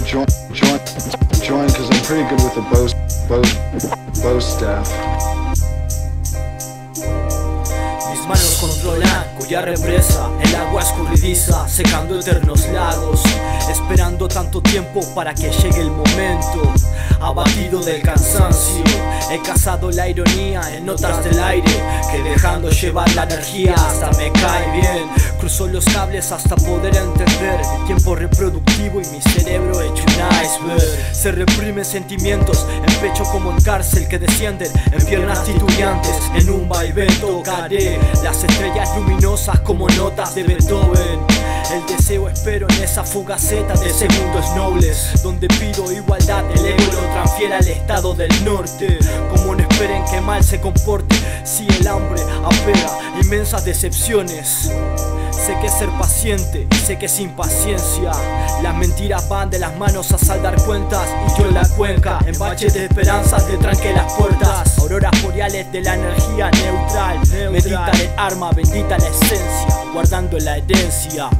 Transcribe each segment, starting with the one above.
join, because I'm pretty good with the bow staff. Mis manos controlan cuya represa, el agua escurridiza, secando eternos lagos, esperando tanto tiempo para que llegue el momento. Abatido del cansancio, he cazado la ironía en notas del aire, que dejando llevar la energía hasta me cae bien. Cruzo los cables hasta poder entender mi tiempo reproductivo y mi cerebro hecho un iceberg. Se reprimen sentimientos en pecho como en cárcel que descienden en piernas titubeantes. En un vaivén tocaré las estrellas luminosas como notas de Beethoven. El deseo espero en esa fugaceta de segundos nobles, donde pido igualdad, el ego lo transfiere al estado del norte. Como no esperen que mal se comporte, si el hambre apega inmensas decepciones. Sé que es ser paciente y sé que es impaciencia. Las mentiras van de las manos a saldar cuentas, y yo en la cuenca, en baches de esperanzas, te tranqué las puertas. Auroras boreales de la energía neutral. Medita el arma, bendita la esencia, guardando la herencia.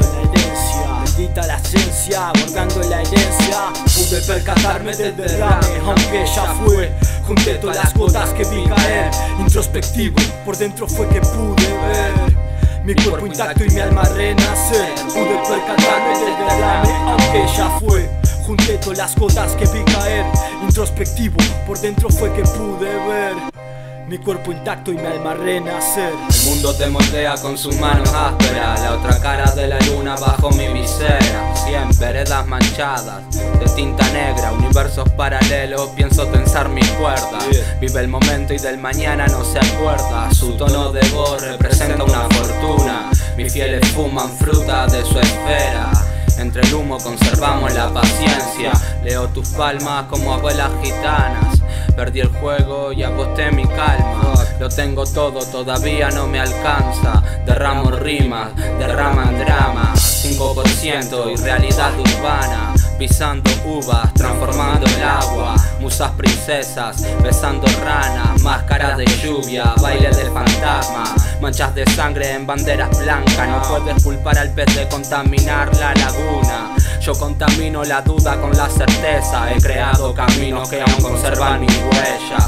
Bendita la ciencia, guardando la herencia. Pude percatarme del derrame, aunque ya fue. Junté todas las gotas que vi caer. Introspectivo, por dentro fue que pude ver mi cuerpo intacto y mi alma renacer. Pude percatarme del derrame, aunque ya fue. Junté todas las gotas que vi caer. Introspectivo, por dentro fue que pude ver mi cuerpo intacto y mi alma renacer. El mundo te moldea con sus manos ásperas, la otra cara de la luna bajo mi visera. Siempre veredas manchadas de tinta negra, universos paralelos, pienso tensar mis cuerdas. Vive el momento y del mañana no se acuerda. Su tono de voz representa una fortuna. Mis fieles fuman fruta de su esfera. Entre el humo conservamos la paciencia. Leo tus palmas como abuelas gitanas. Perdí el juego y aposté mi calma. Lo tengo todo, todavía no me alcanza. Derramo rimas, derraman drama. 5% y realidad urbana. Pisando uvas, transformando el agua. Musas princesas, besando ranas. Máscaras de lluvia, baile del fantasma. Manchas de sangre en banderas blancas. No puedes culpar al pez de contaminar la laguna. Yo contamino la duda con la certeza. He creado caminos que aún conservan mi huella.